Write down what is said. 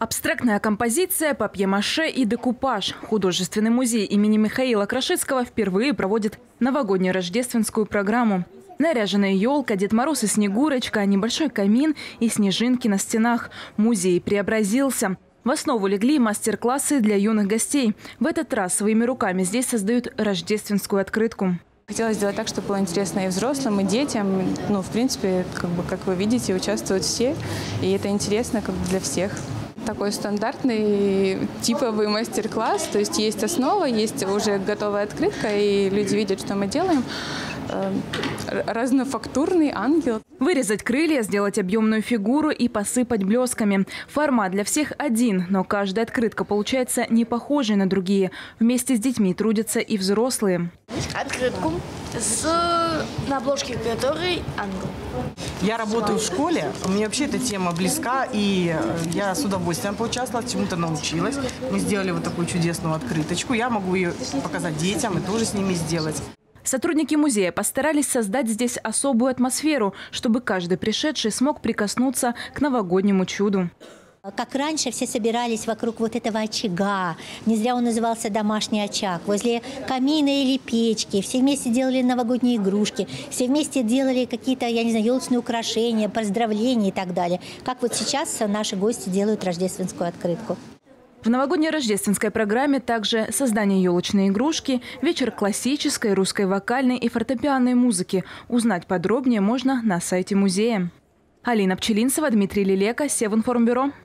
Абстрактная композиция, папье-маше и декупаж. Художественный музей имени Михаила Крашицкого впервые проводит новогоднюю рождественскую программу. Наряженная елка, Дед Мороз и Снегурочка, небольшой камин и снежинки на стенах. Музей преобразился. В основу легли мастер-классы для юных гостей. В этот раз своими руками здесь создают рождественскую открытку. Хотелось сделать так, чтобы было интересно и взрослым, и детям. Ну, в принципе, как вы видите, участвуют все. И это интересно для всех. Такой стандартный типовый мастер-класс. То есть основа, есть уже готовая открытка, и люди видят, что мы делаем. Разнофактурный ангел. Вырезать крылья, сделать объемную фигуру и посыпать блесками. Формат для всех один, но каждая открытка получается не похожей на другие. Вместе с детьми трудятся и взрослые. Открытку на обложке которой ангел. Я работаю в школе, мне вообще эта тема близка, и я с удовольствием поучаствовала, чему-то научилась. Мы сделали вот такую чудесную открыточку, я могу ее показать детям и тоже с ними сделать. Сотрудники музея постарались создать здесь особую атмосферу, чтобы каждый пришедший смог прикоснуться к новогоднему чуду. Как раньше все собирались вокруг вот этого очага, не зря он назывался «домашний очаг», возле камина или печки, все вместе делали новогодние игрушки, все вместе делали какие-то, я не знаю, елочные украшения, поздравления и так далее. Как вот сейчас наши гости делают рождественскую открытку. В новогодней рождественской программе также создание елочной игрушки, вечер классической, русской вокальной и фортепианной музыки. Узнать подробнее можно на сайте музея. Алина Пчелинцева, Дмитрий Лелека, Севинформбюро.